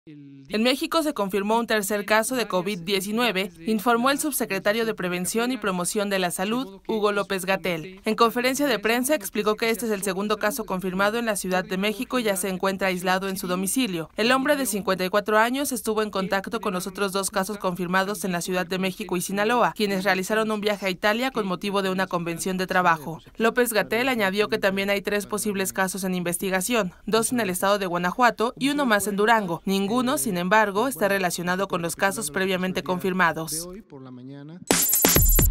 En México se confirmó un tercer caso de COVID-19, informó el subsecretario de Prevención y Promoción de la Salud, Hugo López-Gatell. En conferencia de prensa explicó que este es el segundo caso confirmado en la Ciudad de México y ya se encuentra aislado en su domicilio. El hombre de 54 años estuvo en contacto con los otros dos casos confirmados en la Ciudad de México y Sinaloa, quienes realizaron un viaje a Italia con motivo de una convención de trabajo. López-Gatell añadió que también hay 3 posibles casos en investigación, 2 en el estado de Guanajuato y uno más en Durango. Ninguno, sin embargo, está relacionado con los casos previamente confirmados.